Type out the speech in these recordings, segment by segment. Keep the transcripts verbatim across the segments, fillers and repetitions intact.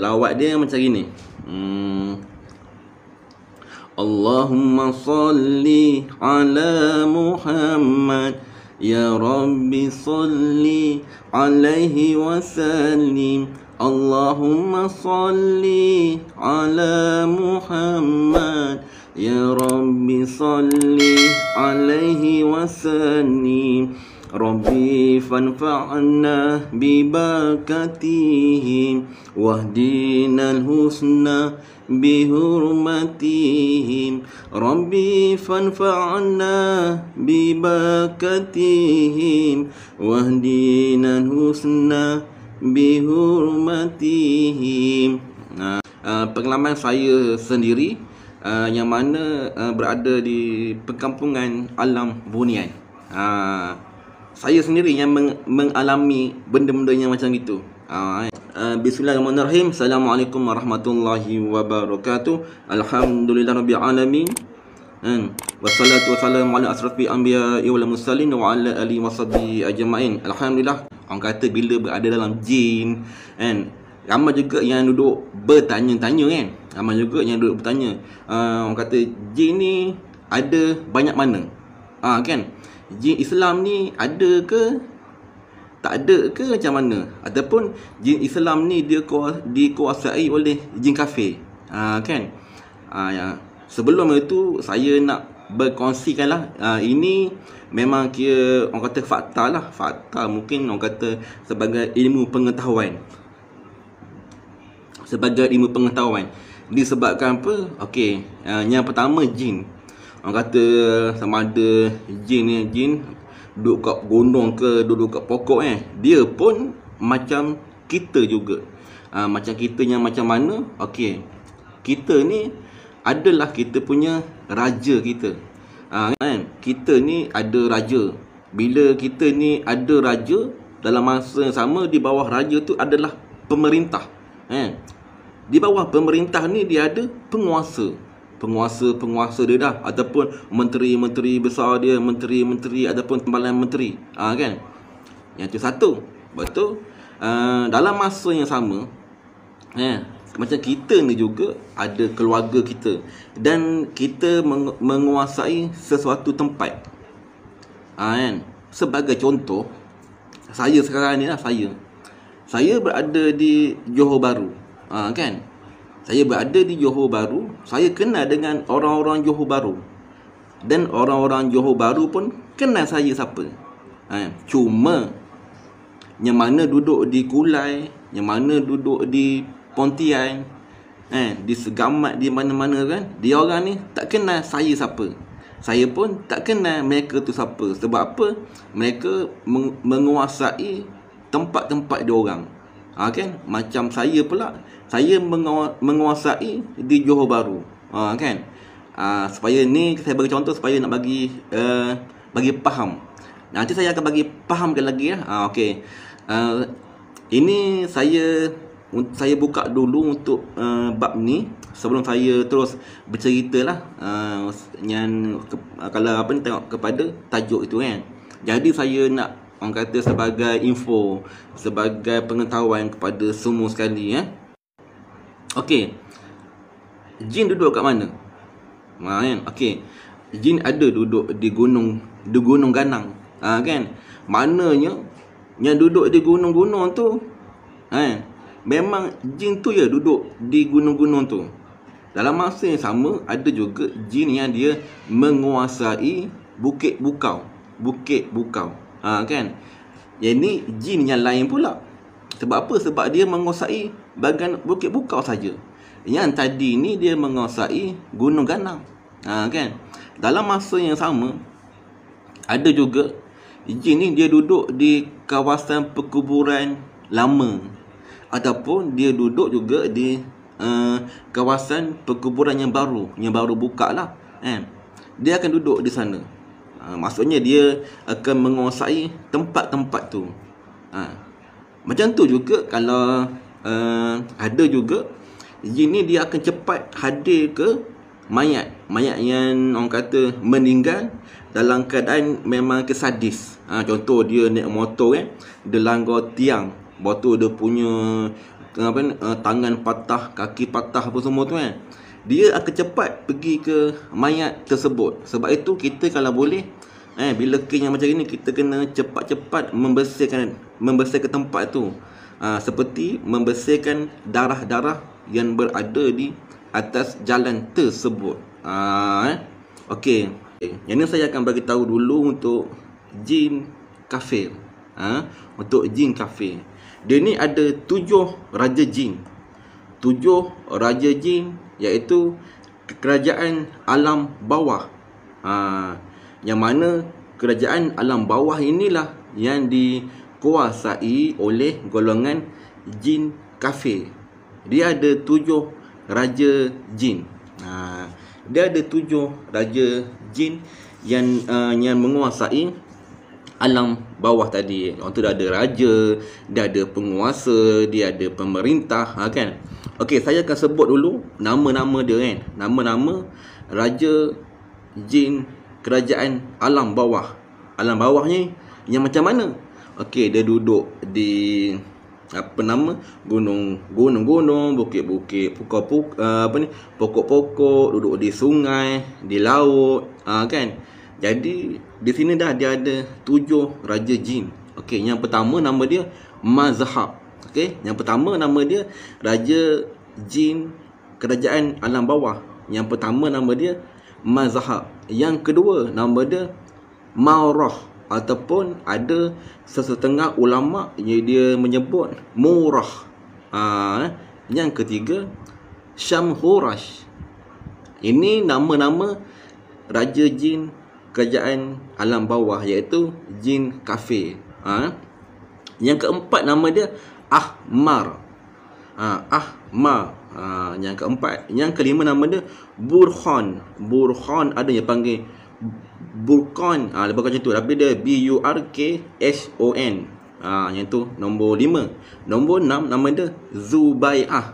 Selawat dia macam gini. Hmm. Allahumma salli ala Muhammad, ya Rabbi salli alaihi wasallim. Allahumma salli ala Muhammad, ya Rabbi salli alaihi wasallim. Rabbi fanfa'na bibarakatihim wahdinal husna bihurmatihim. Rabbi fanfa'na bibarakatihim wahdinal husna bihurmatihim. Nah, uh, pengalaman saya sendiri uh, yang mana uh, berada di perkampungan alam bunian. Uh, saya sendiri yang meng mengalami benda-benda yang macam itu. Uh, uh, Bismillahirrahmanirrahim. Assalamualaikum warahmatullahi wabarakatuh. Alhamdulillahirabbil alamin. Hmm. Wassalatu wassalamu ala asrafil anbiya'i wal mursalin wa ala alihi washabihi ajmain. Alhamdulillah. Orang kata bila berada dalam jin, kan, ramai juga yang duduk bertanya-tanya, kan. Ramai juga yang duduk bertanya, uh, orang kata jin ni ada banyak mana? Ah, kan? Jin Islam ni ada ke? Tak ada ke macam mana? Ataupun jin Islam ni dia dikuasai oleh jin kafir. Ah, kan? Ah, ya. Sebelum itu saya nak berkongsikan lah. Ah, ini memang kira orang kata fakta lah. Fakta mungkin orang kata sebagai ilmu pengetahuan. Sebagai ilmu pengetahuan. Disebabkan apa? Okey, ah, yang pertama jin. Orang kata sama ada jin ni jin duduk kat gunung ke duduk kat pokok, eh, dia pun macam kita juga. Ha, macam kita yang macam mana? Okey, kita ni adalah kita punya raja kita. Ha, kan? Kita ni ada raja. Bila kita ni ada raja, dalam masa yang sama di bawah raja tu adalah pemerintah. Ha. Di bawah pemerintah ni dia ada penguasa. Penguasa-penguasa dia dah, ataupun menteri-menteri besar dia, menteri-menteri ataupun timbalan menteri. Ah, kan? Yang tu satu. Betul? Uh, dalam masa yang sama, eh, macam kita ni juga ada keluarga kita dan kita meng menguasai sesuatu tempat. Ah, kan? Sebagai contoh, saya sekarang ni lah, saya. Saya berada di Johor Bahru. Ah, kan? Saya berada di Johor Bahru. Saya kenal dengan orang-orang Johor Bahru. Dan orang-orang Johor Bahru pun kenal saya siapa. Ha, cuma yang mana duduk di Kulai, yang mana duduk di Pontian, ha, di Segamat, di mana-mana, kan, dia orang ni tak kenal saya siapa. Saya pun tak kenal mereka tu siapa. Sebab apa? Mereka meng menguasai tempat-tempat dia orang. Ha, kan? Macam saya pula, saya menguasai di Johor Bahru. Ha, kan? Ha, supaya ni saya bagi contoh supaya nak bagi uh, bagi faham. Nanti saya akan bagi fahamkan lagi, ya. Ha, okey. Uh, ini saya saya buka dulu untuk uh, bab ni sebelum saya terus berceritalah uh, yang ke, kalau apa ni tengok kepada tajuk itu, kan. Jadi saya nak orang kata sebagai info, sebagai pengetahuan kepada semua sekali, ya. Okey. Jin duduk kat mana? Ha, kan? Okey. Jin ada duduk di gunung, di gunung ganang. Ha, kan? Maknanya yang duduk di gunung-gunung tu, ha, memang jin tu ya duduk di gunung-gunung tu. Dalam masa yang sama ada juga jin yang dia menguasai bukit bukau, bukit bukau. Ha, kan? Yang ni jin yang lain pula. Sebab apa? Sebab dia menguasai bahagian bukit bukau saja. Yang tadi ni dia menguasai gunung ganang. Ha, kan? Dalam masa yang sama ada juga jin ni dia duduk di kawasan perkuburan lama, ataupun dia duduk juga di uh, kawasan perkuburan yang baru, yang baru buka lah, kan? Dia akan duduk di sana. Ha, maksudnya dia akan menguasai tempat-tempat tu. Ha. Macam tu juga kalau uh, ada juga jin ni dia akan cepat hadir ke mayat. Mayat yang orang kata meninggal dalam keadaan memang kesadis. Ha, contoh dia naik motor, kan, dia langgar tiang. Lepas tu dia punya apa ni, uh, tangan patah, kaki patah apa semua tu kan, dia akan cepat pergi ke mayat tersebut. Sebab itu kita kalau boleh eh bila kes yang macam ni, kita kena cepat-cepat membersihkan membersihkan tempat tu. Uh, seperti membersihkan darah-darah yang berada di atas jalan tersebut. Uh, eh. Okey. Yang ni saya akan bagi tahu dulu untuk jin kafir. Ha? Untuk jin kafir. Dia ni ada tujuh raja jin. Tujuh raja jin iaitu kerajaan alam bawah. Ha, yang mana kerajaan alam bawah inilah yang dikuasai oleh golongan jin kafir. Dia ada tujuh raja jin. Ha, dia ada tujuh raja jin yang uh, yang menguasai alam bawah tadi. Orang tu dah ada raja, dia ada penguasa, dia ada pemerintah, ha, kan? Okey, saya akan sebut dulu nama-nama dia kan. Nama-nama raja jin kerajaan alam bawah. Alam bawah ni yang macam mana? Okey, dia duduk di apa nama? Gunung, gunung-gunung, bukit-bukit, pokok-pokok, uh, apa ni? Pokok-pokok, duduk di sungai, di laut, ha, kan? Jadi di sini dah dia ada tujuh raja jin. Okey, yang pertama nama dia Mazhab. Okey, yang pertama nama dia raja jin kerajaan alam bawah. Yang pertama nama dia Mazhab. Yang kedua nama dia Maurah, ataupun ada sesetengah ulama yang dia menyebut Murah. Ha, yang ketiga Syamhurash. Ini nama-nama raja jin kerajaan alam bawah, iaitu jin kafir. Ha? Yang keempat nama dia Ahmar. Ha, Ahmar. Ha, yang keempat. Yang kelima nama dia Burhan. Burhan ada yang panggil Burkan. Ha, lebih macam tu. Tapi dia B U R K H O N. Ha, yang tu nombor lima. Nombor enam nama dia Zubai'ah.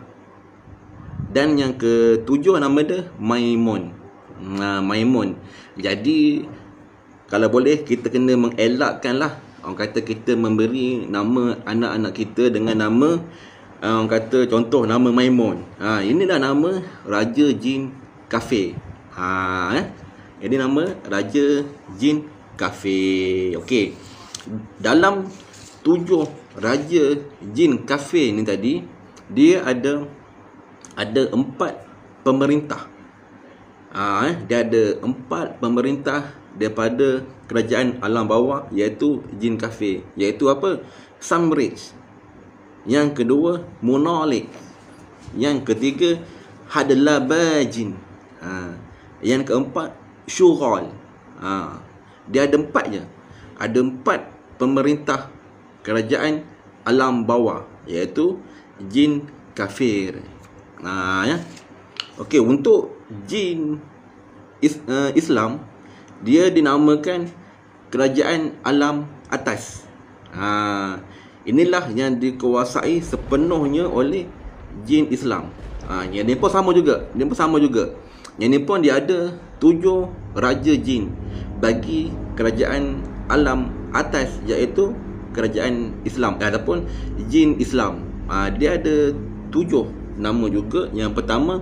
Dan yang ketujuh nama dia Maimun. Ha, Maimun. Jadi kalau boleh kita kena mengelakkan lah. Orang kata kita memberi nama anak-anak kita dengan nama, orang kata contoh nama Maimun. Ha, ini dah nama raja jin kafir. Ha, eh? Ini nama raja jin kafir. Okey. Dalam tujuh raja jin kafir ni tadi, dia ada ada empat pemerintah. Ha, eh, dia ada empat pemerintah daripada kerajaan alam bawah, iaitu jin kafir. Iaitu apa? Samrij. Yang kedua Munalik. Yang ketiga Hadlabajin. Ha, yang keempat Syughal. Ha, dia ada empat je. Ada empat pemerintah kerajaan alam bawah, iaitu jin kafir. Ha, ya. Okey, untuk jin is, uh, Islam, dia dinamakan kerajaan alam atas. Ha, inilah yang dikuasai sepenuhnya oleh jin Islam. Ha, yang ni pun sama juga. Dia pun sama juga. Yang ni pun dia ada tujuh raja jin bagi kerajaan alam atas, iaitu kerajaan Islam ataupun jin Islam. Ha, dia ada tujuh nama juga. Yang pertama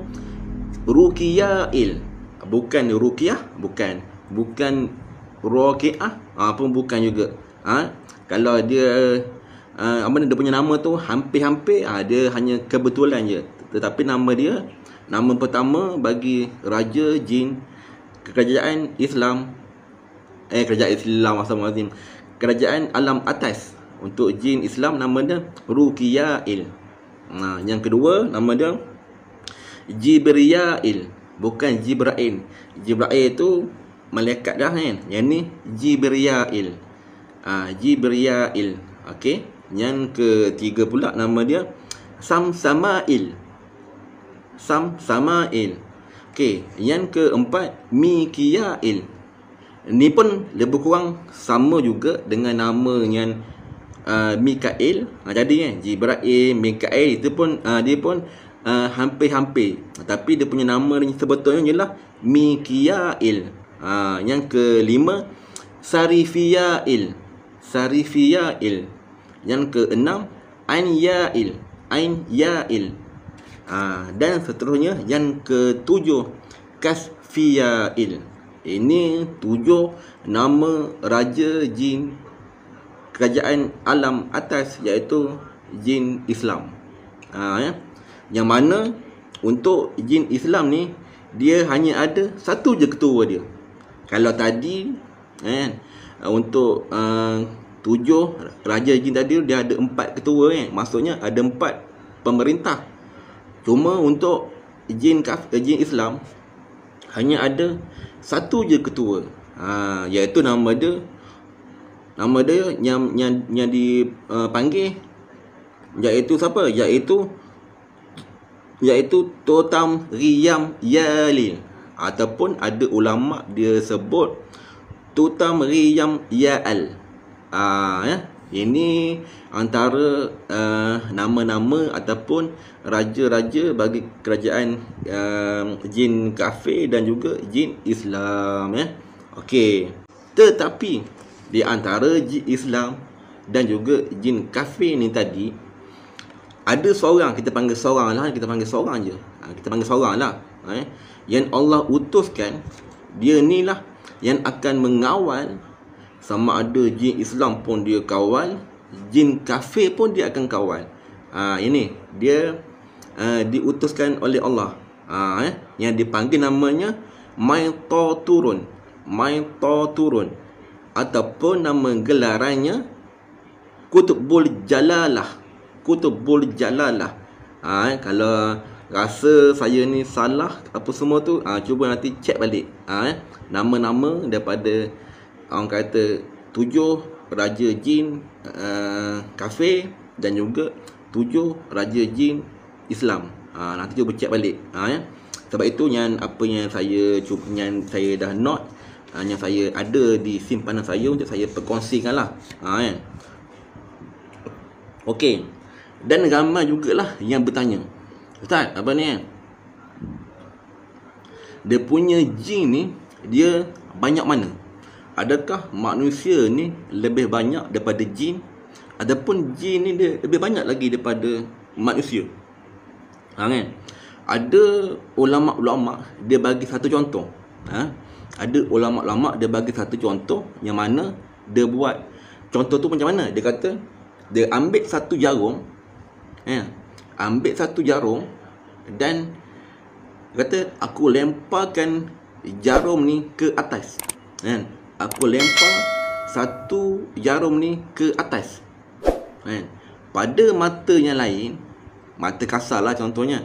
Rukiyail. Bukan Ruqyah, bukan. Bukan Ruqyah, ha, pun bukan juga. Ha? Kalau dia uh, apa dia punya nama tu hampir-hampir, ha, dia hanya kebetulan je. Tetapi nama dia, nama pertama bagi raja jin kerajaan Islam, eh kerajaan Islam Astagfirullahalazim, kerajaan alam atas. Untuk jin Islam nama dia Rukiyail. Nah, yang kedua nama dia Jibriyail. Bukan Jibrail. Jibrail tu malaikat dah kan. Yang ni Jibriyail. Ah, Jibriyail. Okey. Yang ketiga pula nama dia Samsamail. Samsamail. Okey, yang keempat Mikiyail. Ni pun lebih kurang sama juga dengan nama yang uh, Mikail. Ha, jadi kan, Jibrail, Mikail itu pun uh, dia pun uh, hampir-hampir. Tapi dia punya nama ni sebetulnya ialah Mikiyail. Ha, yang kelima Sarifiyail. Sarifiyail. Yang keenam Anyail. Ain Yail. Ha, dan seterusnya yang ketujuh Kasfiyail. Ini tujuh nama raja jin kerajaan alam atas, iaitu jin Islam. Ha, ya. Yang mana untuk jin Islam ni dia hanya ada satu je ketua dia. Kalau tadi kan, untuk uh, tujuh raja jin tadi dia ada empat ketua kan. Maksudnya ada empat pemerintah. Cuma untuk jin kaf, jin Islam hanya ada satu je ketua. Ha, iaitu nama dia nama dia yang yang yang dipanggil uh, iaitu siapa? Iaitu iaitu Totam Riyam Yalil, ataupun ada ulama dia sebut Totam Riyam Yaal. Ah ya, ini antara uh, nama-nama ataupun raja-raja bagi kerajaan uh, jin kafir dan juga jin Islam ya. Okey. Tetapi di antara jin Islam dan juga jin kafir ni tadi, ada seorang, kita panggil seorang lah, kita panggil seorang je. Ha, kita panggil seorang lah. Eh? Yang Allah utuskan, dia ni lah yang akan mengawal. Sama ada jin Islam pun dia kawal, jin kafir pun dia akan kawal. Ha, ini dia uh, diutuskan oleh Allah. Ha, eh? Yang dipanggil namanya Maitaturun. Maitaturun. Ataupun nama gelarannya Kutubul Jalalah. Kutubul Jalalah. Ha, eh? Kalau rasa saya ni salah apa semua tu, ha, cuba nanti cek balik. Ha, eh? Nama-nama daripada orang kata tujuh raja jin uh, kafir dan juga tujuh raja jin Islam. Ha, nanti cuba cek balik. Ha, ya. Sebab itu yang apa yang saya cuba, yang saya dah note, uh, yang saya ada di simpanan saya untuk saya perkongsikan lah. Ha, ya. Okey. Dan ramai jugalah yang bertanya, Ustaz, apa ni? Dia punya jin ni dia banyak mana? Adakah manusia ni lebih banyak daripada jin, ataupun jin ni dia lebih banyak lagi daripada manusia? Ha, kan? Ada ulama-ulama dia bagi satu contoh. Ha? Ada ulama-ulama dia bagi satu contoh yang mana dia buat contoh tu macam mana? Dia kata dia ambil satu jarum, ha? Ambil satu jarum dan kata aku lemparkan jarum ni ke atas. Ha? Aku lempar satu jarum ni ke atas. Kan? Pada mata yang lain, mata kasar lah contohnya,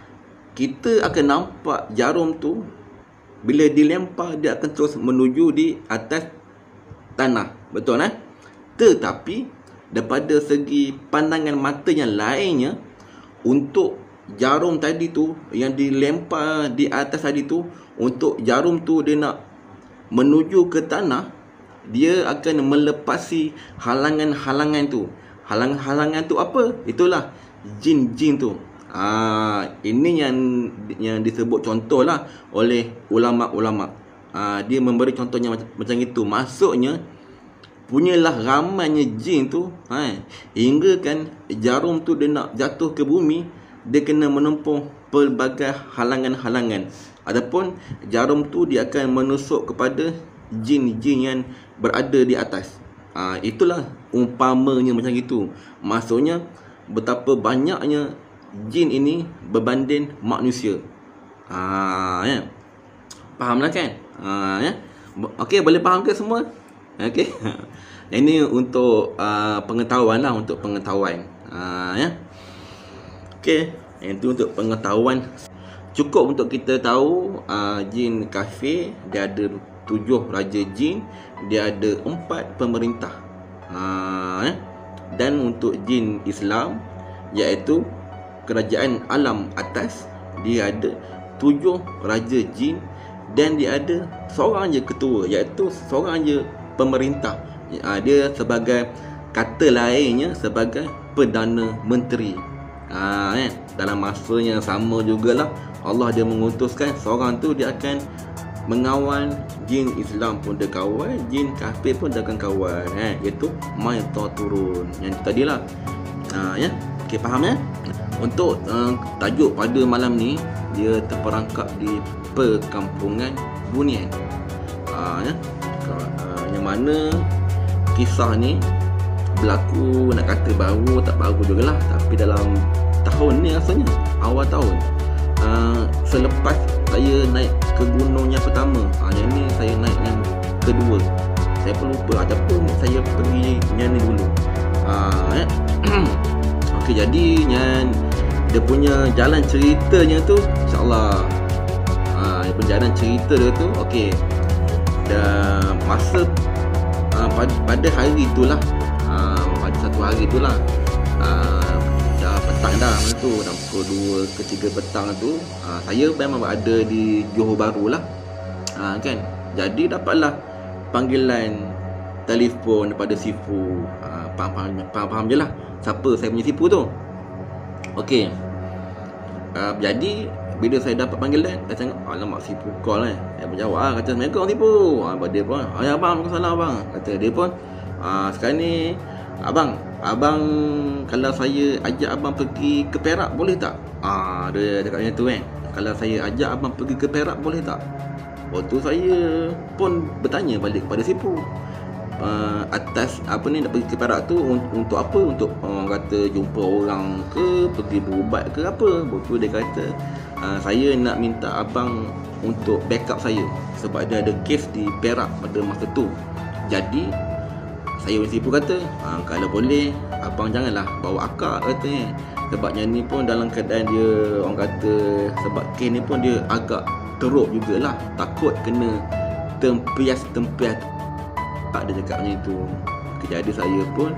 kita akan nampak jarum tu bila dilempar dia akan terus menuju di atas tanah. Betul kan? Tetapi daripada segi pandangan mata yang lainnya, untuk jarum tadi tu yang dilempar di atas tadi tu, untuk jarum tu dia nak menuju ke tanah, dia akan melepasi halangan-halangan tu. Halangan-halangan tu apa? Itulah jin-jin tu. Ah, ini yang yang disebut contoh lah oleh ulama-ulama. Ah, dia memberi contohnya macam, macam itu. Maksudnya punyalah ramainya jin tu, ha, hingga kan jarum tu dia nak jatuh ke bumi, dia kena menempuh pelbagai halangan-halangan. Adapun jarum tu dia akan menusuk kepada jin-jin yang berada di atas. Ha, itulah umpamanya macam itu. Maksudnya betapa banyaknya jin ini berbanding manusia. Ha, ya. Fahamlah kan? Ha, ya. Okey, boleh faham ke semua? Okey. Ini untuk uh, pengetahuan lah, untuk pengetahuan. Ha, ya. Okey, itu untuk pengetahuan. Cukup untuk kita tahu uh, jin kafir dia ada tujuh raja jin, dia ada empat pemerintah. Ha, eh? Dan untuk jin Islam, iaitu kerajaan alam atas, dia ada tujuh raja jin dan dia ada seorang je ketua, iaitu seorang je pemerintah. Ha, dia sebagai kata lainnya sebagai Perdana Menteri. Ha, eh? Dalam masa yang sama jugalah Allah dia mengutuskan seorang tu dia akan mengawal jin Islam pun dia kawal, jin kafir pun dia akan kawal, eh? Iaitu Maitaturun yang tadi lah. Ha, ya? Okey, faham ya? Untuk uh, tajuk pada malam ni, dia terperangkap di perkampungan Bunian. uh, ya. uh, Yang mana kisah ni berlaku, nak kata baru tak baru jugalah, tapi dalam tahun ni rasanya, awal tahun, uh, selepas saya naik ke gunung yang pertama. uh, Yang ni saya naik yang kedua, saya pun lupa ataupun saya pergi yang ni dulu. uh, ya. Okey, jadi yang dia punya jalan ceritanya tu, insyaAllah uh, dia punya jalan cerita dia tu, okey, dah masa uh, pada, pada hari itulah, uh, pada satu hari itulah, uh, dah petang dah masa tu, dah pukul dua ke tiga petang tu, uh, saya memang ada di Johor Bahru lah, uh, kan. Jadi dapatlah panggilan telefon daripada Sifu. uh, faham, faham, faham, faham je lah siapa saya punya Sifu tu. Okey, uh, jadi bila saya dapat panggilan, saya tengok, alamak, Sifu call eh. Saya pun jawab, ah, kata, Assalamualaikum Sifu. ah, Dia pun, ah, ya abang, salam abang. Kata dia pun, ah, sekarang ni abang, abang kalau saya ajak abang pergi ke Perak boleh tak? Ah, dia cakap macam tu kan. Kalau saya ajak abang pergi ke Perak boleh tak? Waktu saya pun bertanya balik kepada Sifu, Uh, atas apa ni, nak pergi ke Perak tu untuk apa? Untuk orang uh, kata jumpa orang ke, pergi berubat ke apa? Betul dia kata, uh, saya nak minta abang untuk backup saya sebab dia ada kes di Perak pada masa tu. Jadi saya Sifu kata, uh, kalau boleh abang janganlah bawa akak, katanya. Sebabnya ni pun dalam keadaan dia, orang kata, sebab kes ni pun dia agak teruk jugalah, takut kena tempias-tempias. Dia cakap macam itu. Okay, jadi saya pun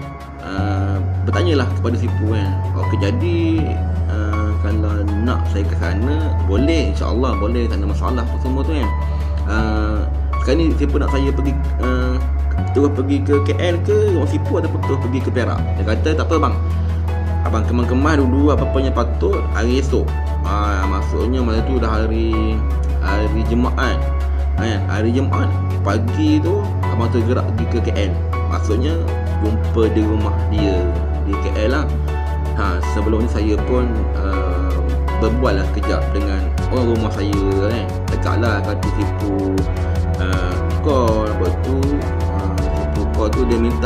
uh, bertanyalah kepada Sifu kan. Okey, jadi uh, kalau nak saya ke sana boleh, insya-Allah boleh, tak ada masalah apa semua tu kan. Uh, sekarang ni Sifu nak saya pergi uh, terus pergi ke K L ke orang Sifu ataupun terus pergi ke Perak? Dia kata tak apa bang, abang kemas-kemas dulu apa-apa yang patut, hari esok. Uh, maksudnya masa tu dah hari hari Jumaat. Eh, hari Jumaat pagi tu abang tergerak pergi ke K L. Maksudnya jumpa di rumah dia di K L lah. Ha, sebelum ni saya pun uh, berbual lah kejap dengan orang rumah saya kan. Dekat lah kata Sifu uh, call. Lepas tu uh, Sifu call tu dia minta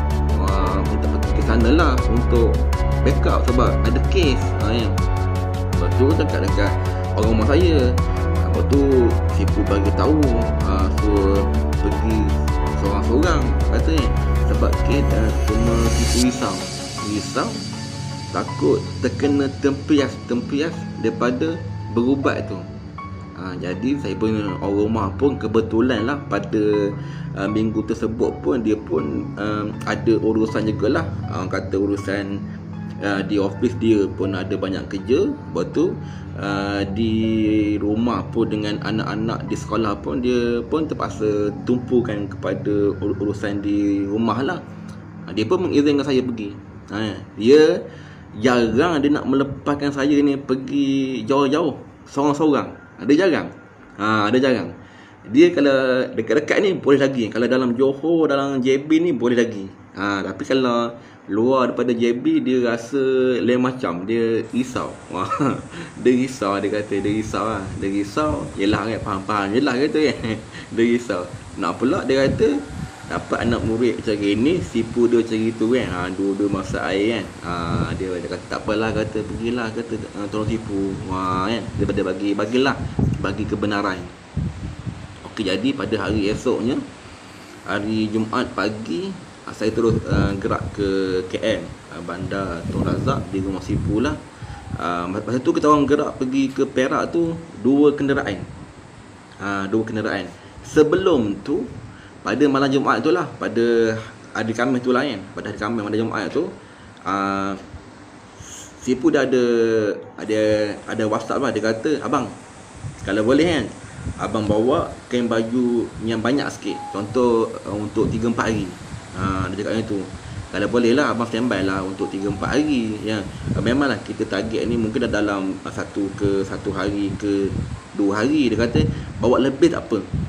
uh, minta pergi ke sana lah untuk backup sebab ada kes. Ha, kan. Lepas tu dekat-dekat orang rumah saya. Lepas tu Sifu bagi tahu, uh, suruh pergi seorang-seorang katanya, sebab kita cuma Sifu risau risau takut terkena tempias-tempias daripada berubat tu. Ha, jadi saya pun, orang rumah pun kebetulan lah pada uh, minggu tersebut pun dia pun uh, ada urusan jugalah. Orang uh, kata urusan uh, di office dia pun ada banyak kerja. Lepas tu uh, di rumah pun dengan anak-anak di sekolah pun dia pun terpaksa tumpukan kepada ur- urusan di rumah lah. uh, Dia pun mengizinkan saya pergi. uh, Dia jarang dia nak melepaskan saya ni pergi jauh-jauh seorang-seorang. Ada jarang. Ha, ada jarang. Dia kalau dekat-dekat ni boleh lagi. Kalau dalam Johor, dalam J B ni boleh lagi. Ha, tapi kalau luar daripada J B dia rasa lain macam. Dia risau. Wah, dia risau, dia kata dia risau lah. Dia risau. Yelah kan, faham-faham je lah kata kan. Dia risau. Nak pula dia kata dapat anak murid macam ni, Sifu dia macam itu kan. Ha, dua-dua masak air kan. Ha, dia, dia kata tak apalah, kata pergilah, kata uh, tolong Sifu. Wah kan, dia bagi bagilah bagi kebenaran. Okey, jadi pada hari esoknya, hari Jumaat pagi, saya terus uh, gerak ke K L, uh, bandar Tun Razak di rumah Sifu lah. Uh, masa tu kita orang gerak pergi ke Perak tu dua kenderaan. Uh, dua kenderaan. Sebelum tu pada malam Jumaat tu lah, pada hari Khamis tu lah kan, pada hari Khamis malam Jumaat tu, uh, Sifu dah ada ada ada WhatsApp lah. Dia kata, abang kalau boleh kan, abang bawa kain baju yang banyak sikit, contoh uh, untuk tiga empat hari. uh, Dia cakap macam tu. Kalau boleh lah abang standby lah untuk tiga empat hari ya. uh, Memanglah kita target ni mungkin dah dalam uh, satu ke satu hari ke dua hari. Dia kata bawa lebih tak apa. Uh,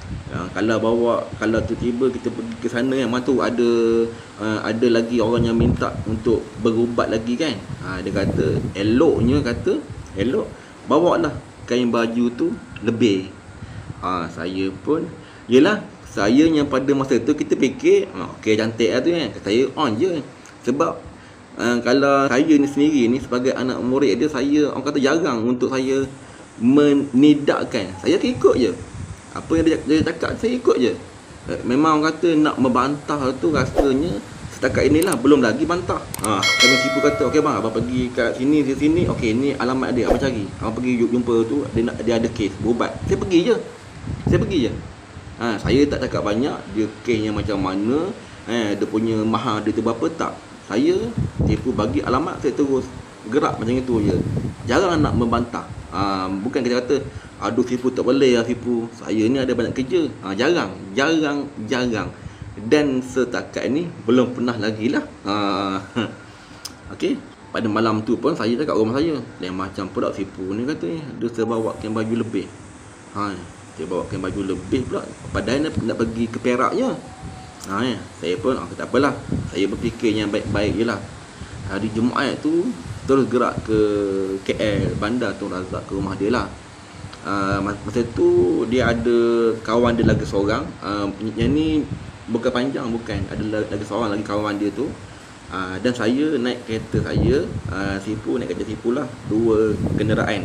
kalau bawa, kalau tiba-tiba kita pergi ke sana kan, mana tu ada uh, ada lagi orang yang minta untuk berubat lagi kan. Ha, dia kata eloknya, kata elok bawa lah kain baju tu lebih. Ha, saya pun yelah, saya yang pada masa tu kita fikir oh, okey cantik lah tu kan, saya on je. Sebab uh, kalau saya ni sendiri ni sebagai anak murid dia, saya orang kata jarang untuk saya menidakkan. Saya akan ikut je apa yang dia, dia cakap, saya ikut je. Memang orang kata nak membantah tu rasanya setakat inilah belum lagi bantah. Ha, kami tipu kata okey bang, abang pergi kat sini di sini, okey ni alamat dia, abang cari, abang pergi jumpa tu, dia nak, dia ada kes berubat. Saya pergi je. Saya pergi je. Ha, saya tak cakap banyak dia kesnya macam mana, eh dia punya mahal dia tu berapa, tak. Saya tipu bagi alamat, saya terus gerak macam itu je. Jarang nak membantah. Ha, bukan kita kata aduh tipu tak boleh lah tipu, saya ni ada banyak kerja. Ha, jarang, jarang, jarang. Dan setakat ni belum pernah lagi lah. Ha, okey, pada malam tu pun saya cakap rumah saya, lain macam pula tipu ni katanya, dia terbawa kain baju lebih. Ha, dia bawa kain baju lebih pula, padahal nak, nak pergi ke Perak je. Ha, ya. Saya pun oh, tak apalah, saya berfikir yang baik-baik je lah. Hari Jumaat tu terus gerak ke K L, Bandar Tun Razak, ke rumah dia lah. Uh, masa tu dia ada kawan dia lagi seorang, uh, yang ni bukan panjang, bukan, ada lagi seorang lagi kawan dia tu. uh, Dan saya naik kereta saya, uh, Sipu naik kereta Sipu lah, dua kenderaan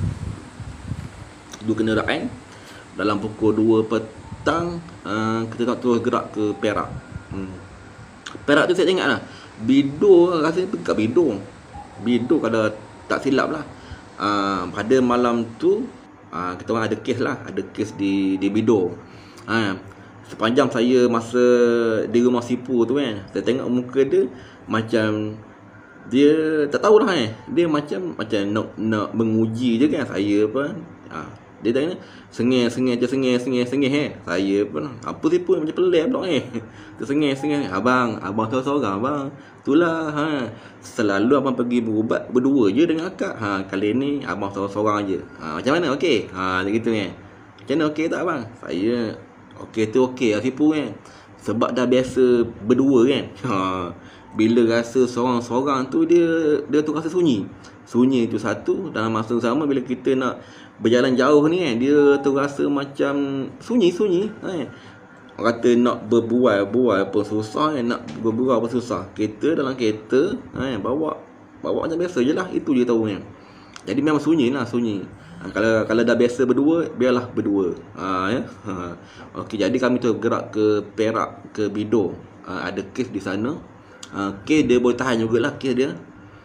Dua kenderaan dalam pukul dua petang, uh, kita tak terus gerak ke Perak. hmm. Perak tu saya ingat lah, Bido, rasanya pergi kat Bido Bido kalau tak silap lah. uh, Pada malam tu uh, kita orang ada kes lah, ada kes di di Bido. uh, Sepanjang saya masa di rumah Sipu tu kan, saya tengok muka dia macam dia tak tahu lah eh, dia macam macam nak nak menguji je kan saya apa. uh, Dia tanya sengih-sengih je, sengih-sengih-sengih eh. Saya pun apa Sipu macam pelik pula eh. Sengih-sengih, abang, abang seorang-seorang abang. Itulah ha. Selalu abang pergi berubat berdua je dengan akak. Ha, kali ni abang seorang-seorang je. Ha, macam mana okey? Ha, macam gitu kan. Macam mana okey tak abang? Saya okey tu okey lah Sipu kan. Sebab dah biasa berdua kan. Ha, bila rasa seorang-seorang tu dia dia tu rasa sunyi. Sunyi tu satu, dalam masa sama bila kita nak berjalan jauh ni kan, dia tu rasa macam sunyi-sunyi kan. Orang kata nak berbual-bual pun susah kan, nak berbual pun susah. Kita dalam kereta kan, bawa bawa macam biasa je lah, itu je tahu kan. Jadi memang sunyi lah, sunyi. Ha, kalau kalau dah biasa berdua, biarlah berdua. Ha, ya. Ha. Okey, jadi kami tu gerak ke Perak, ke Bido. Ha, ada kes di sana. Ha, kes dia boleh tahan jugalah kes dia.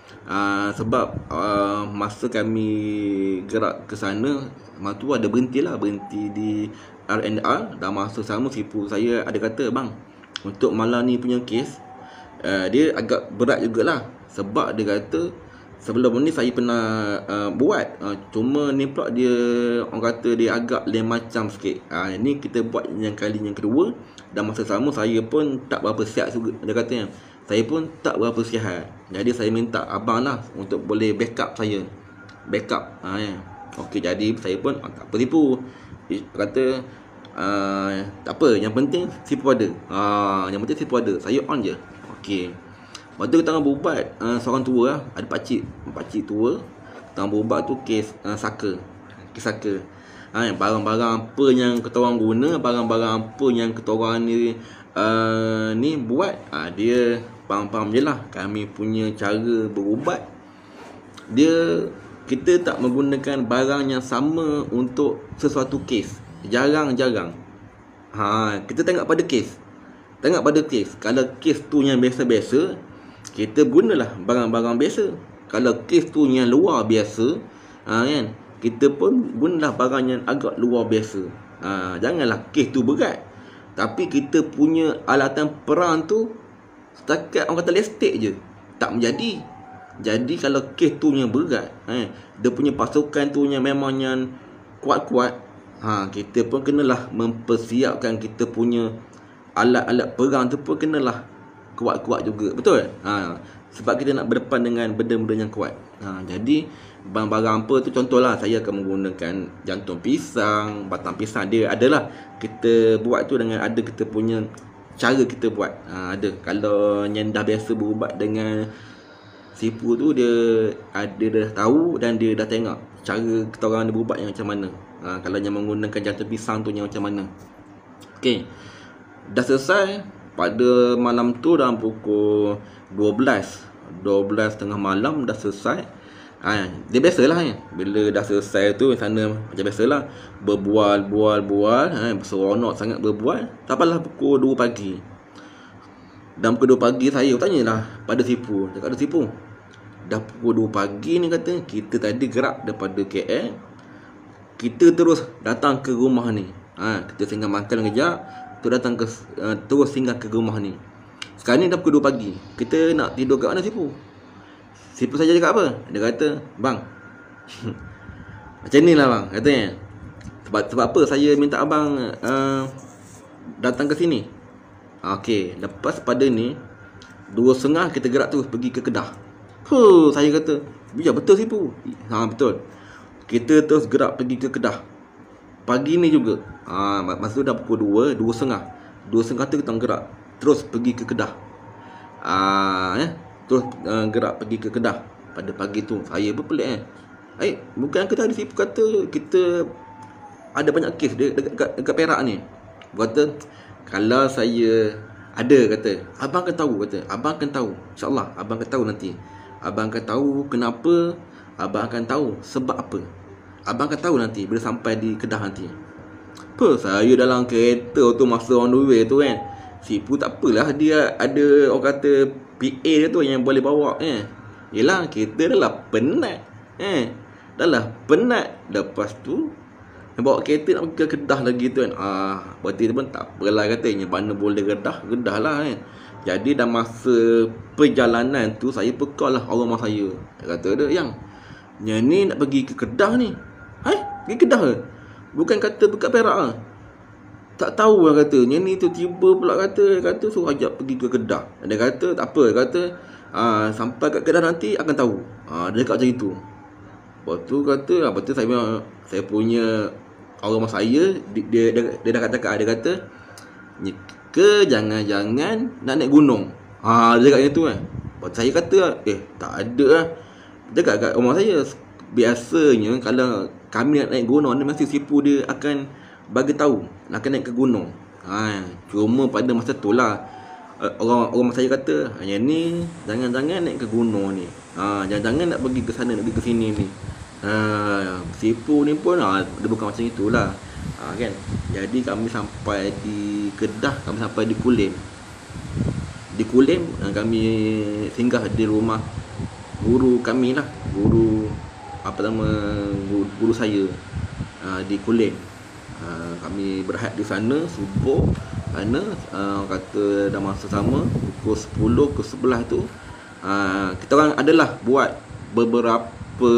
Uh, sebab uh, masa kami gerak ke sana, masa tu ada berhenti lah, berhenti di R and R. Dan masa sama Sipu saya ada kata, bang, untuk malam ni punya kes, uh, dia agak berat jugalah. Sebab dia kata sebelum ni saya pernah uh, buat, uh, cuma ni pula dia, orang kata dia agak lain macam sikit. uh, Ni kita buat yang kali yang kedua. Dan masa sama saya pun tak berapa sihat juga. Dia kata saya pun tak berapa sihat. Jadi saya minta abang lah untuk boleh backup saya. Backup. Ha, ya. Okey, jadi saya pun oh, tak apa Sipu. Dia kata uh, tak apa, yang penting Sipu ada. Ha, yang penting Sipu ada. Saya on je. Okey. Waktu kita tengah berubat, uh, seorang tua lah, ada pakcik, pakcik tua tengah berubat tu kes uh, saka. Kes saka. Ha, barang-barang apa yang kita orang guna, barang-barang apa yang kita orang ni uh, ni buat, uh, dia faham-faham je lah kami punya cara berubat. Dia, kita tak menggunakan barang yang sama untuk sesuatu kes. Jarang-jarang. Ha, kita tengok pada kes. Tengok pada kes. Kalau kes tu yang biasa-biasa, kita gunalah barang-barang biasa. Kalau kes tu yang luar biasa, ha, kan, kita pun gunalah barang yang agak luar biasa. Ha, janganlah kes tu berat, tapi kita punya alatan perang tu setakat orang kata lestek je, tak menjadi. Jadi kalau kes tu yang berat, eh, dia punya pasukan tu yang memang yang kuat-kuat, ha, kita pun kenalah mempersiapkan kita punya alat-alat perang tu pun kenalah kuat-kuat juga. Betul? Ha, Sebab kita nak berdepan dengan benda-benda yang kuat. Ha, jadi barang-barang hampa tu, contohlah saya akan menggunakan jantung pisang, batang pisang. Dia adalah kita buat tu dengan ada kita punya cara kita buat. Ha, ada. Kalau yang dah biasa berubat dengan sipu tu, dia ada dah tahu dan dia dah tengok cara kita orang berubat yang macam mana. Ha, kalau yang menggunakan jantung pisang tu yang macam mana. Okey. Dah selesai pada malam tu dalam pukul dua belas tengah malam dah selesai. Ha, dia biasalah kan. Bila dah selesai tu sana macam biasalah berbual bual bual ha, seronok sangat berbual. Sampailah pukul dua pagi. Dan pukul dua pagi saya tanyalah pada sipu, cakap ada sipu. Dah pukul dua pagi ni kata kita tadi gerak daripada K L. Kita terus datang ke rumah ni. Ha, kita singgah makan kejap, tu datang ke uh, terus singgah ke rumah ni. Sekarang ni dah pukul dua pagi. Kita nak tidur kat mana sipu? Sipu saja cakap apa? Dia kata, bang, macam ni lah bang, katanya. Sebab, sebab apa saya minta abang uh, datang ke sini? Okey, lepas pada ni dua setengah kita gerak terus pergi ke Kedah. Huh, saya kata, ya betul sipu. Ha, betul. Kita terus gerak pergi ke Kedah. Pagi ni juga. Ha, masa tu dah pukul dua, dua setengah. Dua setengah tu kita gerak terus pergi ke Kedah. Ah, eh, terus uh, gerak pergi ke Kedah pada pagi tu. Saya berpelik eh. Eh, bukan kita ada sipu kata kita ada banyak kes dekat, dekat, dekat Perak ni. Kata kalau saya ada kata, abang akan tahu kata, abang akan tahu. InsyaAllah abang akan tahu nanti. Abang akan tahu kenapa, abang akan tahu sebab apa. Abang akan tahu nanti bila sampai di Kedah nanti. Apa saya dalam kereta tu masa on the way tu kan. Sipu tak apalah, dia ada orang kata P A dia tu yang boleh bawa eh. Yelah kita dah lah penat eh. Dah lah penat. Lepas tu bawa kereta nak pergi ke Kedah lagi tu kan. Ah, berarti tu pun tak apalah katanya. Mana boleh Kedah, Kedah lah kan. Jadi dalam masa perjalanan tu saya pekal lah orang rumah saya. Dia kata dia, yang yang ni nak pergi ke Kedah ni. Hai, pergi Kedah ke? Bukan kata dekat Perak lah. Tak tahu lah kata. Yang ni tu tiba pula kata, dia kata suruh ajak pergi ke Kedah. Dia kata tak apa, dia kata aa, sampai kat Kedah nanti akan tahu. Aa, dia cakap macam itu. Lepas tu kata, lepas tu saya, saya punya orang rumah saya, dia, dia, dia, dia dah kata, dia kata ke jangan-jangan nak naik gunung. Haa, dia cakap macam tu kan. Lepas saya kata, eh tak ada lah. Dia cakap kat rumah saya, biasanya kalau kami nak naik gunung ni mesti sipu dia akan bagi tahu nak kena naik ke gunung. Ha, cuma pada masa tu lah orang orang saya kata, yang ni jangan-jangan naik ke gunung ni. Ha, jangan-jangan nak pergi ke sana, nak pergi ke sini ni. Ha, sipu ni pun ha, dia bukan macam itulah. Ha, kan. Jadi kami sampai di Kedah, kami sampai di Kulim. Di Kulim kami singgah di rumah guru kami lah, guru apa nama guru, guru saya uh, di Kulim. Uh, kami berhad di sana subuh. Sana uh, kata dah masa sama pukul sepuluh ke sebelas tu uh, kita orang adalah buat beberapa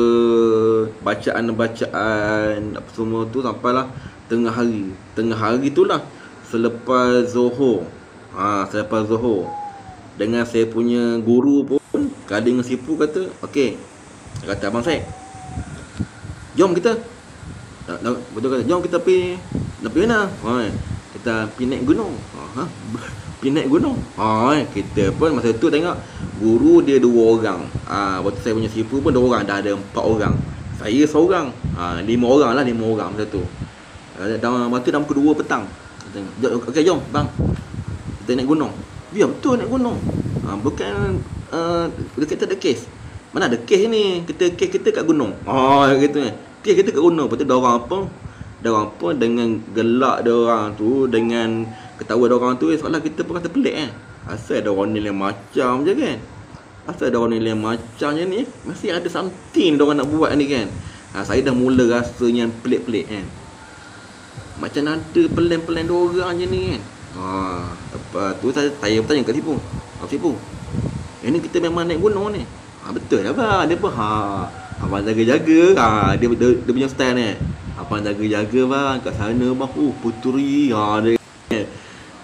bacaan-bacaan apa semua tu sampailah tengah hari. Tengah hari tu lah selepas Zuhur. Ha, selepas Zuhur dengan saya punya guru pun kadang sipu kata, okey. Dia kata, abang Syed, jom kita. Betul kata, jom kita pergi. Nak pergi mana? Ha, kita pergi naik gunung. Ha, pergi naik gunung. Ha, kita pun masa tu tengok guru dia dua orang. Ha, waktu saya punya sipu pun dua orang, dah ada empat orang. Saya seorang. Ha, lima orang lah, lima orang masa tu. Dalam waktu dalam kedua petang. Okey, jom bang, kita naik gunung. Ya betul naik gunung. Ha, bukan uh, kita ada kes. Mana ada kes ni? Kita kes kita kat gunung. Oh gitu kan. Kes kita kat gunung. Lepas tu dia orang apa? Dia orang apa dengan gelak dia orang tu, dengan ketawa dia orang tu, seolah kita pun kata pelik kan. Asal ada orang ni lain macam je kan. Asal ada orang ni lain macam je ni, mesti ada something dia orang nak buat ni kan. Ha, saya dah mula rasa yang pelik-pelik kan. Macam ada pelan-pelan dia orang je ni kan. Ha, lepas tu saya, saya bertanya kat sipu. Ha, sipu, ini kita memang naik gunung ni. Ha, betul lah bang. Dia pun, ha, abang jaga-jaga. Ha, dia, dia, dia punya style ni. Abang jaga-jaga bang kat sana bang. Oh, puteri. Ha, dia,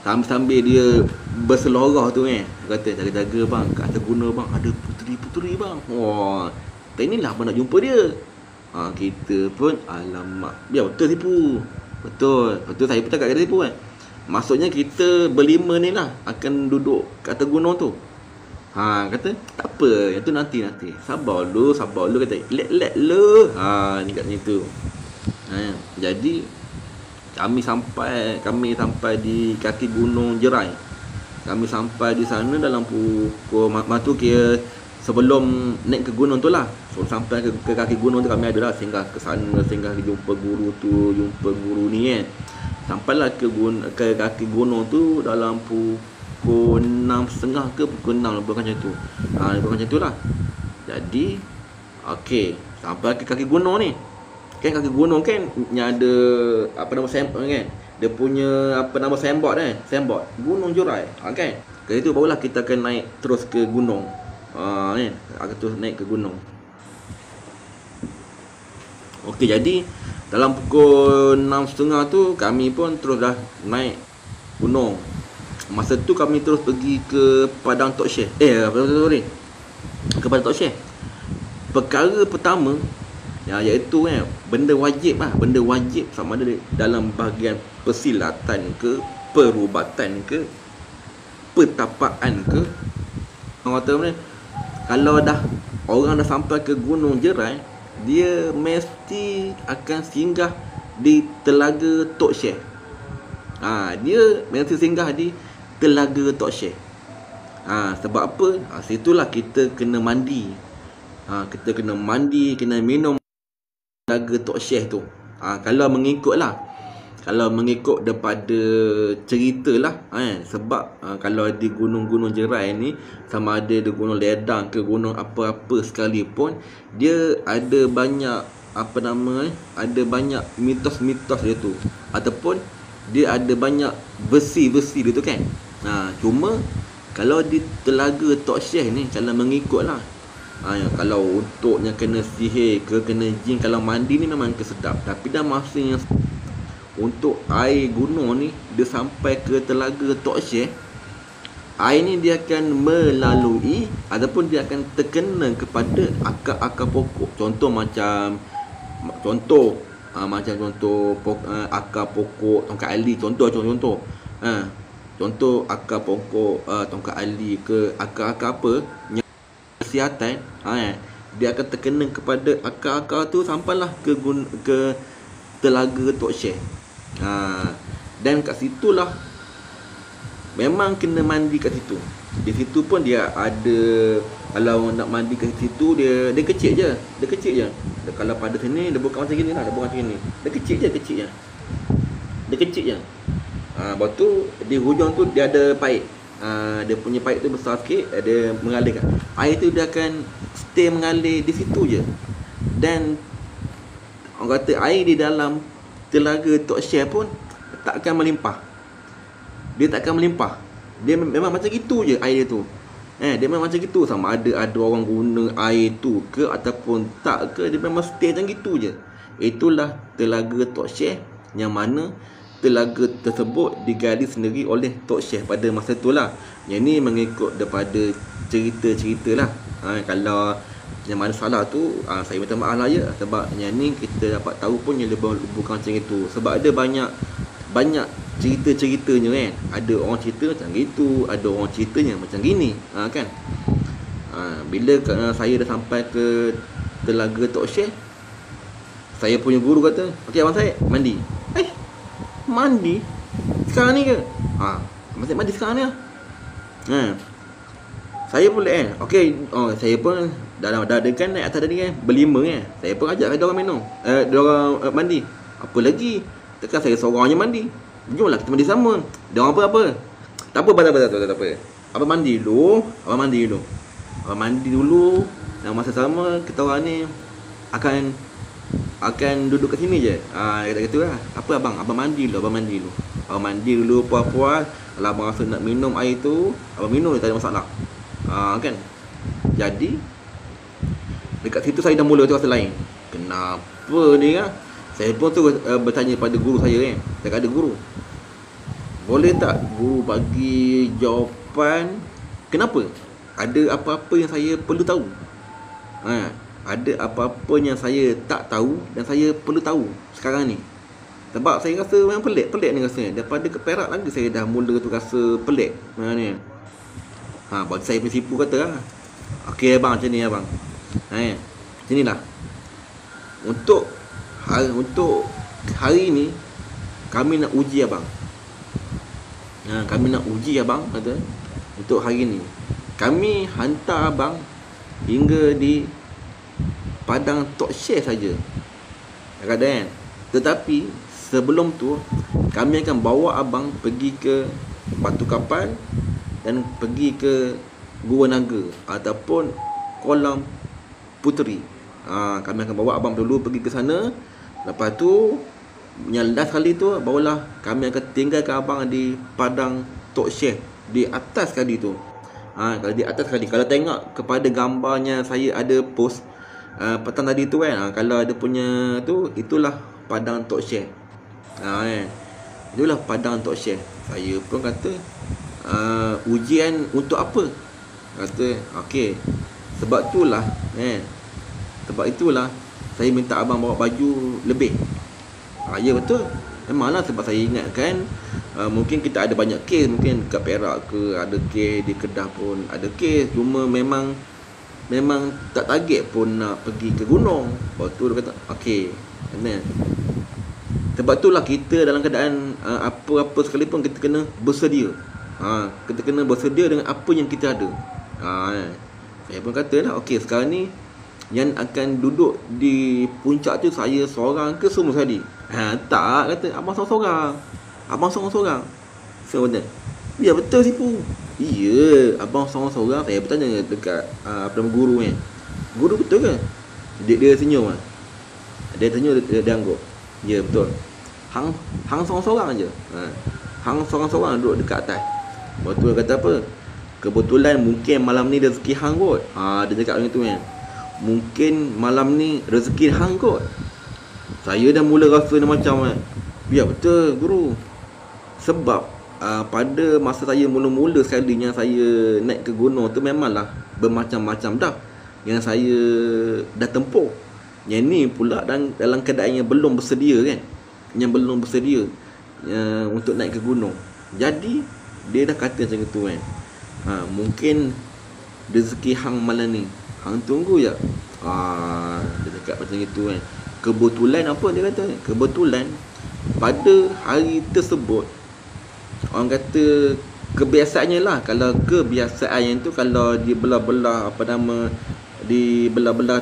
Sambil-sambil dia berseloroh tu kan, dia kata jaga-jaga bang, kat atas guna bang ada puteri-puteri bang. Wah, tak inilah abang nak jumpa dia. Ha, kita pun alamak, biar betul tipu. Betul, betul saya pun tak kata tipu kan. Maksudnya kita berlima ni lah akan duduk kat atas gunung tu. Ha, kata tak apa, yang tu nanti-nanti. Sabar lu, sabar lu, kata let-let lu. Ha, ni kat situ. Ha, jadi kami sampai kami sampai di kaki gunung Jerai. Kami sampai di sana dalam pukul mak tu kira sebelum naik ke gunung tu lah. So sampai ke, ke kaki gunung tu kami adalah singgah ke sana, singgah jumpa guru tu, jumpa guru ni kan. Sampailah ke gun ke kaki gunung tu dalam pukul enam tiga puluh ke pukul enam lebih macam tu. Ha, lebih macam tu lah. Jadi okey, sampai ke kaki gunung ni. Kan kaki gunung kan yang ada apa nama sembot kan. Dia punya apa nama sembot kan, sembot Gunung Jerai. Ha, kan. Ke situ barulah kita akan naik terus ke gunung. Ha, kan. Akan terus naik ke gunung. Okey, jadi dalam pukul enam tiga puluh tu kami pun terus dah naik gunung. Masa tu kami terus pergi ke Padang Tok Syekh. Eh, apa sorry. Ke Padang Tok Syekh. Perkara pertama ya, iaitu kan benda wajib lah, benda wajib sama ada dalam bahagian persilatan ke, perubatan ke, pertapaan ke. Orang kata mana? Kalau dah orang dah sampai ke Gunung Jerai, dia mesti akan singgah di Telaga Tok Syekh. Ha, dia mesti singgah di Telaga Tok Syekh. Ha, sebab apa? Ha, situlah kita kena mandi. Ha, kita kena mandi, kena minum Telaga Tok Syekh tu. Ha, kalau mengikut lah, kalau mengikut daripada cerita lah, ha, sebab ha, kalau di gunung-gunung Jerai ni, sama ada di gunung Ledang ke gunung apa-apa sekalipun, dia ada banyak apa nama, ada banyak mitos-mitos dia tu, ataupun dia ada banyak versi-versi dia tu kan. Ha, cuma kalau di Telaga Tok Syekh ni, kalau mengikut lah, ha, ya, kalau untuknya kena sihir ke, kena jin, kalau mandi ni memang kesedap. Tapi dah masanya untuk air gunung ni, dia sampai ke Telaga Tok Syekh, air ni dia akan melalui ataupun dia akan terkena kepada akar-akar pokok. Contoh macam Contoh ha, Macam contoh pok, ha, akar pokok tongkat ali. Contoh Contoh ha, Contoh akar pokok ha, tongkat ali ke, akar-akar apa kesihatan, ha, dia akan terkena kepada akar-akar tu sampailah ke gun, ke Telaga Tok Syekh. Ha, dan kat situlah memang kena mandi kat situ. Di situ pun dia ada, kalau nak mandi kat situ dia dia kecil je, dia kecil je. Dia, kalau pada sini dia bukan macam gini lah, dia bukan macam gini. Dia kecil je, kecil je. Dia kecil je. Ha, lepas tu di hujung tu dia ada paip. Ha, dia punya paip tu besar sikit, dia mengalir kan. Air tu dia akan stay mengalir di situ je. Dan orang kata air di dalam Telaga Tok Syekh pun tak akan melimpah. Dia tak akan melimpah. Dia memang macam gitu je air dia tu. Eh, dia memang macam gitu, sama ada ada orang guna air tu ke ataupun tak ke, dia memang stay macam gitu je. Itulah Telaga Tok Syekh, yang mana telaga tersebut digali sendiri oleh Tok Syekh pada masa tu lah. Yang ni mengikut daripada cerita-cerita lah. Ha, kalau yang mana salah tu, ha, saya minta maaf lah ya. Sebab yang ni kita dapat tahu pun yang lebih bukan macam itu. Sebab ada banyak banyak cerita-ceritanya kan. Ada orang cerita macam gitu, ada orang ceritanya macam gini, ha, kan. Ha, bila uh, saya dah sampai ke Telaga Tok Syekh, saya punya guru kata, okey abang saya mandi. Eh, mandi sekarang ni ke? Ha, abang saya mandi sekarang ni lah. Ha, saya pun eh, okey, oh, saya pun dah dah ada kan naik atas tadi kan, berlima kan. Saya pun ajak dia orang minum. Eh, dia orang uh, mandi. Apa lagi? Tekan saya seorang je mandi. Jomlah kita mandi sama. Dia orang apa apa. Tak apa, tak apa, tak apa, tak apa. Abang mandi dulu, abang mandi dulu. Abang mandi dulu. Dan masa sama kita orang ni akan akan duduk kat sini je. Ah, kata gitu lah. Apa abang? Abang mandi dulu, abang mandi dulu. Abang mandi dulu puas-puas. Kalau abang rasa nak minum air tu, abang minum, tak ada masalah. Ah, kan. Jadi dekat situ saya dah mula rasa lain. Kenapa ni kan? Saya pun tu uh, bertanya pada guru saya kan. Saya ada guru. Boleh tak guru bagi jawapan kenapa? Ada apa-apa yang saya perlu tahu? Ha, ada apa-apa yang saya tak tahu dan saya perlu tahu sekarang ni? Sebab saya rasa memang pelik, pelik ni rasanya. Daripada ke Perak lagi saya dah mula tu rasa pelik. Mana ni? Ha, bagi saya pensipu kata lah. Okey abang, macam ni abang. Ha, macam ni lah. Untuk hari, untuk hari ni kami nak uji abang. Ha, kami nak uji abang kata untuk hari ni. Kami hantar abang hingga di padang talk share saja. Kata kan? Tetapi sebelum tu kami akan bawa abang pergi ke Batu Kapal dan pergi ke Gua Naga ataupun Kolam Puteri. Ha, kami akan bawa abang dulu pergi ke sana. Lepas tu yang last kali tu barulah kami akan tinggalkan abang di padang talk share di atas kali tu. Ha, kalau di atas kali, kalau tengok kepada gambarnya saya ada post uh, petang tadi tu kan, ha, kalau ada punya tu, itulah padang talk share. Ha, kan? Itulah padang talk share. Saya pun kata uh, ujian untuk apa? Kata okey, sebab itulah kan, sebab itulah saya minta abang bawa baju lebih. Ha, ya betul. Memanglah sebab saya ingatkan uh, mungkin kita ada banyak kes, mungkin kat Perak ke ada kes, di Kedah pun ada kes, cuma memang memang tak target pun nak pergi ke gunung. Lepas tu dia kata okey, kan? Sebab itulah kita dalam keadaan uh, apa-apa sekalipun kita kena bersedia. Ha, kita kena bersedia dengan apa yang kita ada. Ha, saya pun kata lah, okey sekarang ni yang akan duduk di puncak tu saya seorang ke semua sekali? Ha, tak, kata abang seorang-seorang. Abang seorang-seorang. Saya kata, ya betul sipu. Ya, abang seorang-seorang. Saya bertanya dekat uh, apa nama guru ni. Guru betul ke? Dia, dia senyum lah. Dia senyum, dia, dia angguk. Ya betul. Hang hang seorang-seorang je. Ha, hang seorang-seorang duduk dekat atas. Betul kata apa? Kebetulan mungkin malam ni rezeki hang kot. Ha, dia cakap macam tu kan. Mungkin malam ni rezeki hang kot. Saya dah mula rasa dah macam kan. Ya betul guru. Sebab uh, pada masa saya mula-mula sekalinya saya naik ke gunung tu memanglah bermacam-macam dah yang saya dah tempuh. Yang ni pula dan dalam keadaan yang belum bersedia kan. Yang belum bersedia uh, untuk naik ke gunung. Jadi dia dah kata macam tu kan. Ha, mungkin rezeki hang malam ni hang tunggu je. Ah, dia cakap macam itu kan. Kebetulan apa dia kata? Kebetulan pada hari tersebut orang kata kebiasaannya lah, kalau kebiasaan yang tu kalau di belah-belah apa nama di belah-belah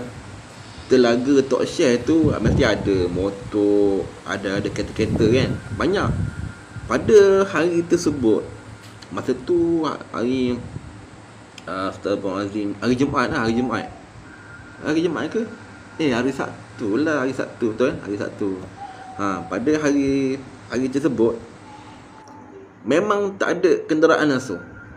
telaga talk share tu mesti ada motor, ada ada kereta-kereta kan. Banyak. Pada hari tersebut, masa tu hari uh, Astagfirullahaladzim, hari Jumaat lah, hari Jumaat. Hari Jumaat ke? Eh, hari Sabtu lah, hari Sabtu betul kan? Hari Sabtu. Ha, pada hari hari tersebut memang tak ada kenderaan langsung.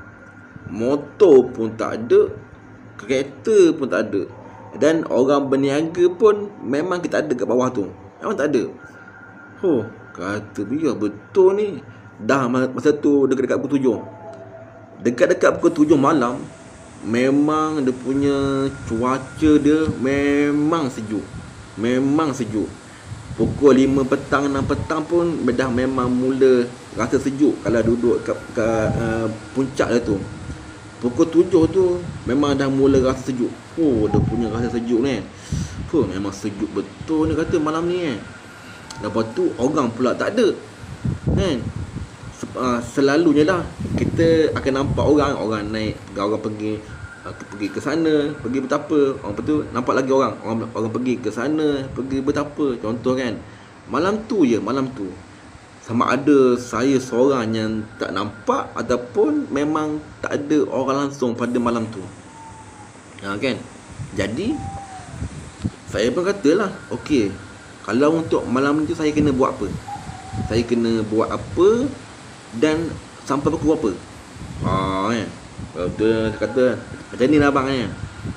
Motor pun tak ada, kereta pun tak ada. Dan orang berniaga pun memang kita ada kat bawah tu. Memang tak ada. Oh, kata biar betul ni. Dah masa tu dekat-dekat pukul tujuh. Dekat-dekat pukul tujuh malam, memang dia punya cuaca dia memang sejuk. Memang sejuk. Pukul lima petang, enam petang pun dah memang mula rasa sejuk kalau duduk kat, kat uh, puncak dia tu. Pukul tujuh tu memang dah mula rasa sejuk. Oh, dia punya rasa sejuk ni. Huh, memang sejuk betul ni kata malam ni kan. Lepas tu orang pula tak ada. Kan? Uh, selalunya lah kita akan nampak orang orang naik, orang pergi uh, pergi ke sana, pergi betapa. Orang tu nampak lagi orang, orang orang pergi ke sana, pergi betapa. Contoh kan. Malam tu je, malam tu sama ada saya seorang yang tak nampak ataupun memang tak ada orang langsung pada malam tu. Ha, kan? Jadi saya pun katalah, okey, kalau untuk malam tu saya kena buat apa? Saya kena buat apa dan sampai pukul berapa? Ha, kan? Betul kata macam ni lah abang kan.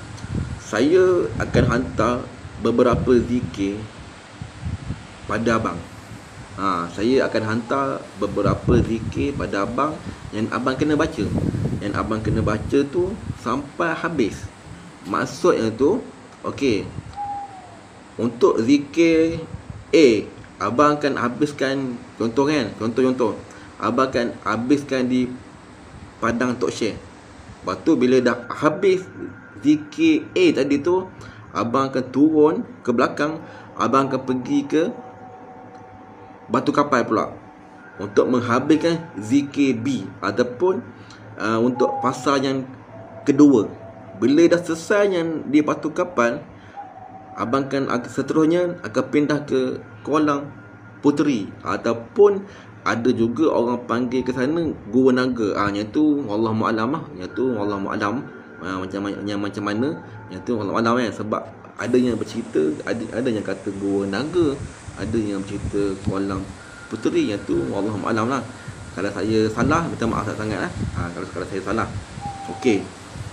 Saya akan hantar beberapa zikir pada abang. ha, saya akan hantar beberapa zikir pada abang yang abang kena baca. Yang abang kena baca tu sampai habis. Maksudnya tu, okey, untuk zikir A, abang akan habiskan, contoh kan, contoh-contoh, abang akan habiskan di padang talk share. Lepas tu bila dah habis zikir A tadi tu, abang akan turun ke belakang, abang akan pergi ke batu kapal pula untuk menghabiskan zikir B ataupun uh, untuk fasa yang kedua. Bila dah selesai yang di batu kapal, abang akan seterusnya akan pindah ke kolam puteri, ataupun ada juga orang panggil ke sana gua naga. Ah, yang tu wallahu a'lam lah. Yang tu wallahu a'lam ah, macam yang macam mana. Yang tu wallahu a'lam kan, sebab ada yang bercerita, ada ada yang kata gua naga, ada yang bercerita kolam puteri. Yang tu wallahu a'lam lah. Kalau saya salah, minta maaf sangat lah. Ah, kalau kalau saya salah. Okey.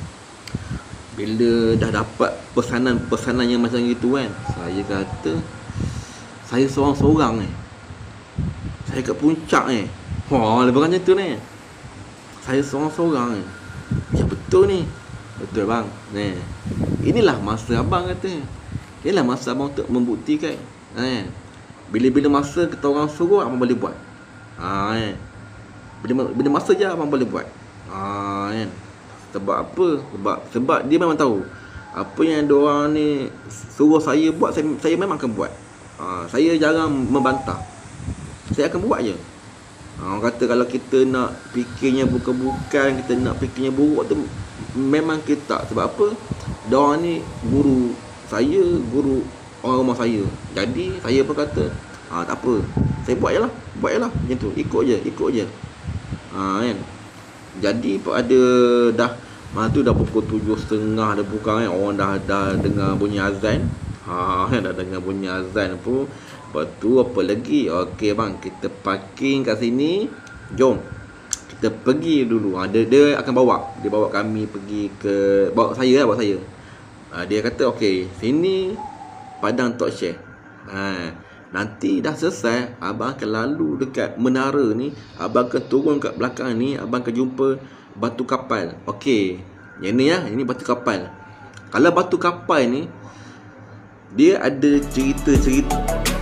Bila dah dapat pesanan-pesanan yang macam itu kan, saya kata saya seorang-seorang ni. Saya kat puncak ni. Wah, lebih macam tu ni. Saya seorang-seorang ni. Ya betul ni. Betul bang. Ni. Inilah masa abang kata. Inilah masa abang untuk membuktikan. Ni. Bila-bila masa kita orang suruh, abang boleh buat. Ha, kan. Bila, bila masa je abang boleh buat. Ha, kan. Sebab apa? Sebab sebab dia memang tahu apa yang diorang ni suruh saya buat, saya, saya memang akan buat. Ha, saya jarang membantah. Saya akan buat je. Ha, orang kata kalau kita nak fikirnya bukan-bukan, kita nak fikirnya buruk tu, memang kita tak. Sebab apa? Diorang ni guru saya, guru orang rumah saya. Jadi saya pun kata, ha, tak apa, saya buat je lah. Buat je lah. Macam tu. Ikut je. Ikut je. Ha, kan? Jadi pada dah masa tu dah pukul tujuh setengah dah buka kan, orang dah dah dengar bunyi azan. Ha, dah dengar bunyi azan pun. Lepas tu apa lagi? Okey bang, kita parking kat sini. Jom kita pergi dulu. Ha, dia, dia akan bawa, dia bawa kami pergi ke, bawa saya lah, bawa saya. Ha, dia kata okey, sini padang talk share. Ha, nanti dah selesai, abang akan lalu dekat menara ni, abang akan turun kat belakang ni, abang akan jumpa batu kapal. Okey, yang ni lah, ini batu kapal. Kalau batu kapal ni, dia ada cerita-cerita